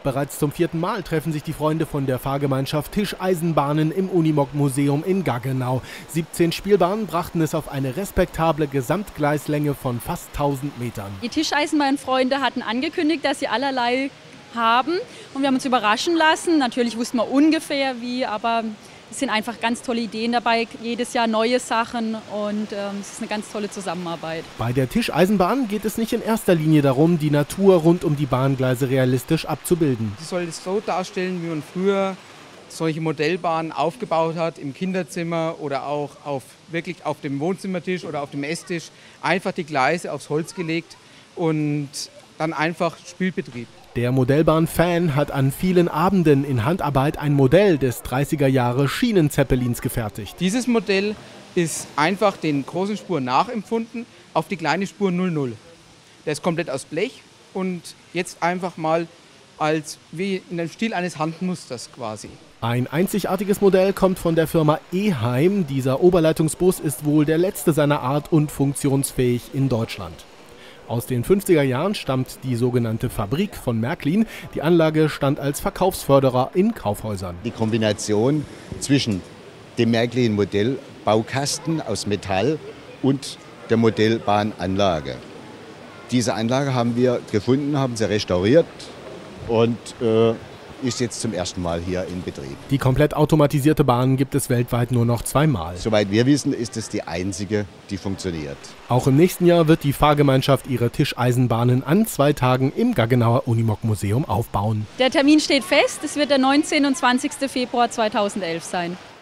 Bereits zum 4. Mal treffen sich die Freunde von der Fahrgemeinschaft Tischeisenbahnen im Unimog-Museum in Gaggenau. 17 Spielbahnen brachten es auf eine respektable Gesamtgleislänge von fast 1000 Metern. Die Tischeisenbahnfreunde hatten angekündigt, dass sie allerlei haben und wir haben uns überraschen lassen. Natürlich wussten wir ungefähr wie, aber es sind einfach ganz tolle Ideen dabei, jedes Jahr neue Sachen und es ist eine ganz tolle Zusammenarbeit. Bei der Tischeisenbahn geht es nicht in erster Linie darum, die Natur rund um die Bahngleise realistisch abzubilden. Sie soll es so darstellen, wie man früher solche Modellbahnen aufgebaut hat, im Kinderzimmer oder auch wirklich auf dem Wohnzimmertisch oder auf dem Esstisch. Einfach die Gleise aufs Holz gelegt und dann einfach Spielbetrieb. Der Modellbahn-Fan hat an vielen Abenden in Handarbeit ein Modell des 30er Jahre Schienenzeppelins gefertigt. Dieses Modell ist einfach den großen Spuren nachempfunden auf die kleine Spur 00. Der ist komplett aus Blech und jetzt einfach mal als wie in dem Stil eines Handmusters quasi. Ein einzigartiges Modell kommt von der Firma Eheim. Dieser Oberleitungsbus ist wohl der letzte seiner Art und funktionsfähig in Deutschland. Aus den 50er Jahren stammt die sogenannte Fabrik von Märklin. Die Anlage stand als Verkaufsförderer in Kaufhäusern. Die Kombination zwischen dem Märklin-Modellbaukasten aus Metall und der Modellbahnanlage. Diese Anlage haben wir gefunden, haben sie restauriert und ist jetzt zum ersten Mal hier in Betrieb. Die komplett automatisierte Bahn gibt es weltweit nur noch 2 Mal. Soweit wir wissen, ist es die einzige, die funktioniert. Auch im nächsten Jahr wird die Fahrgemeinschaft ihre Tischeisenbahnen an 2 Tagen im Gaggenauer Unimog-Museum aufbauen. Der Termin steht fest, es wird der 19. und 20. Februar 2011 sein.